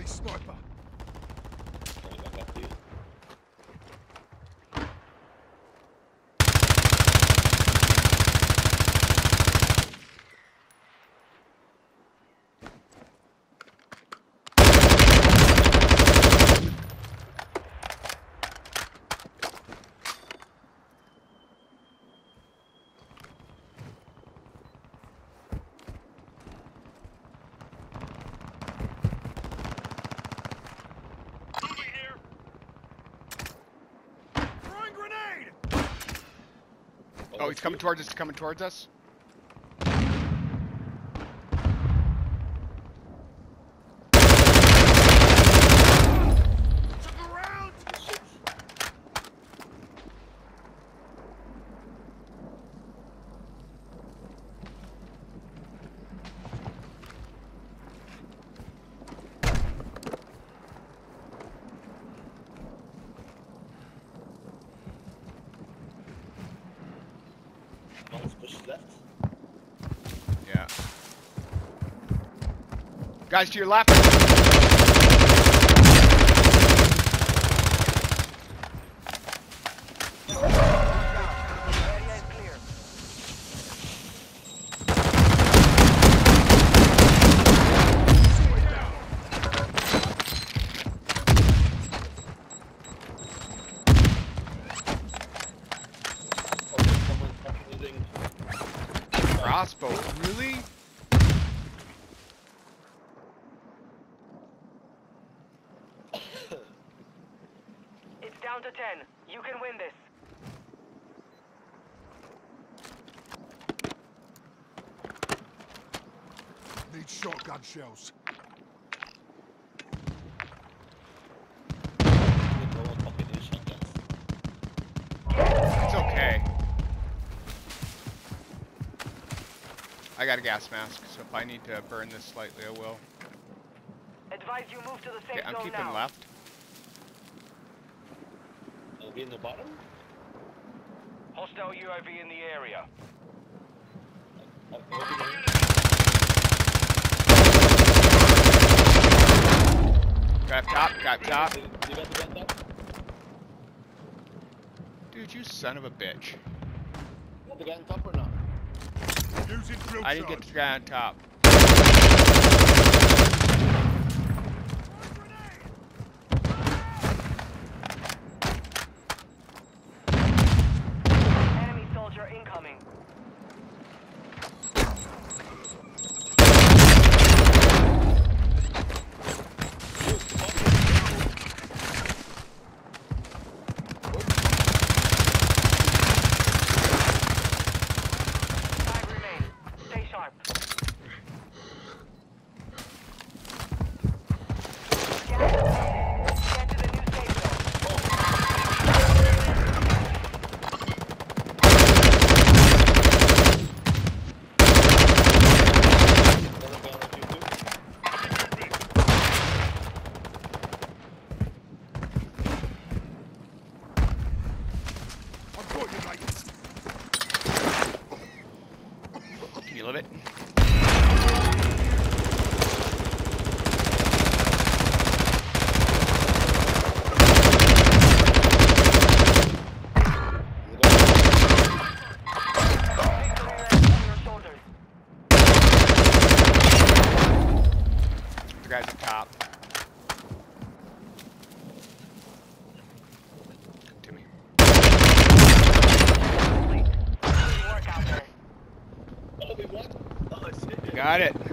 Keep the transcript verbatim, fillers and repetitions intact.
Enemy sniper. Coming back up to you. Oh, he's coming towards us, coming towards us. Push left. Yeah. Guys, to your left. Crossbow, really? It's down to ten. You can win this. Need shotgun shells. It's okay. I got a gas mask, so if I need to burn this slightly, I will. Advise you move to the safe Okay, I'm zone keeping now. left. Are we in the bottom? Hostile U A V in the area. Uh, uh, Got top, got top. You got the gun top? Dude, you son of a bitch. You got the gun top or not? Using drill I didn't get charge. the guy on top. Enemy soldier incoming. Five remain. Stay sharp. Gas is moving. Get to the new safe zone. Another gun on you too? I've got you, mate. Can you live it? Victory rests on your shoulders. The guy's up top. Come to me. Complete. Good work out there. Oh, we won? Oh, shit. Got it.